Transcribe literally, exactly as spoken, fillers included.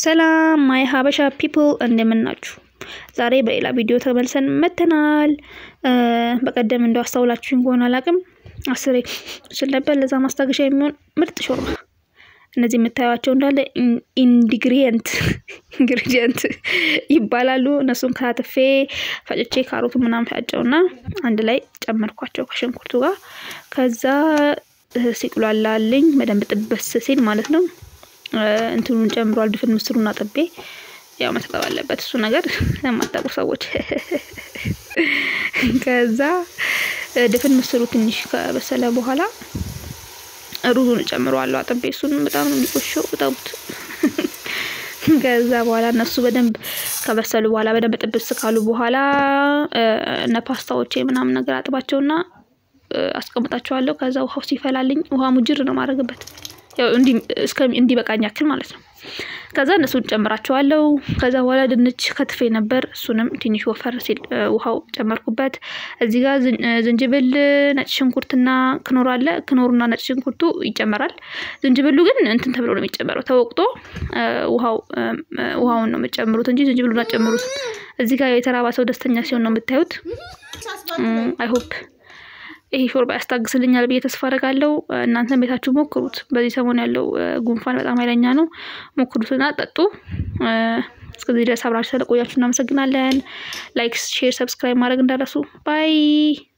ሰላም ማይ ሀበሻ ፒፕል እንደምናችሁ ዛሬ በሌላ ቪዲዮ ተመልሰን መተናል በቀደም እንደው አስተውላችሁኝ ከሆነ አላቅም አስሬ ስለነበር ለዛ ማስታገሻ የሚሆን ምርጥ ሾርባ እነዚህ የምታዩአቸው እንዳለ ኢንግሪዲየንት ኢንግሪዲየንት ይባላሉ እነሱን ካትፌ ፈጭቼ ካሮት ምናምን ፈጨውና አንድ ላይ ጨመርኳቸው ከሽንኩርቱ ጋር ከዛ ሲቁላላልኝ መደንብ ጥበስ ሲል ማለት ነው እንትኑን ጨምሯል ድፍን ምስሩን አጥቤ ያው መተጣው አለበት እሱ ነገር ለማታውቁ ሰዎች ከዛ ድፍን ምስሩ ትንሽ ከበሰለ በኋላ ሩዙን ጨምሯል አጥቤ እሱን በጣም ነው የሚቆሽው በጣም ከዛ በኋላ እነሱ በደንብ ከበሰሉ በኋላ በደንብ ጥብስ ካሉ በኋላ እና ፓስታዎቼ ምናምን ነገር አጥባቸውና አስቀምጣቸዋለሁ ከዛ ውሃው ሲፈላልኝ ውሃ ሙጅር ነው ማረግበት ያው እንዲ እስከ እንዲ በቃኝ ያክል ማለት ነው ከዛ እነሱን ጨምራቸዋለሁ ከዛ በኋላ ድንች ከትፌ ነበር እሱንም ትንሽ ወፈር ሲል ውሃው ጨመርኩበት እዚህ ጋር ዝንጅብል ነጭ ሽንኩርትና ክኖር አለ ክኖርና ነጭ ሽንኩርቱ ይጨመራል ዝንጅብሉ ግን እንትን ተብሎ ነው የሚጨመረው ተወቅጦ ውሃው ውሃውን ነው የሚጨምሩት እንጂ ዝንጅብሉን አጨምሩት እዚህ ጋር የተራባ ሰው ደስተኛ ሲሆን ነው የምታዩት አይ ሆፕ ይሄ ሾርባ ያስታግስልኛል በየ ተስፋ አደርጋለሁ እናንተም ቤታችሁ ሞክሩት በዚህ ሰሞን ያለው ጉንፋን በጣም ኃይለኛ ነው ሞክሩትና ጠጡ እስከዚህ ድረስ አብራችሁ ስለቆያችሁ እናመሰግናለን ላይክ ሼር ሰብስክራይብ ማድረግ እንዳትረሱ ባይ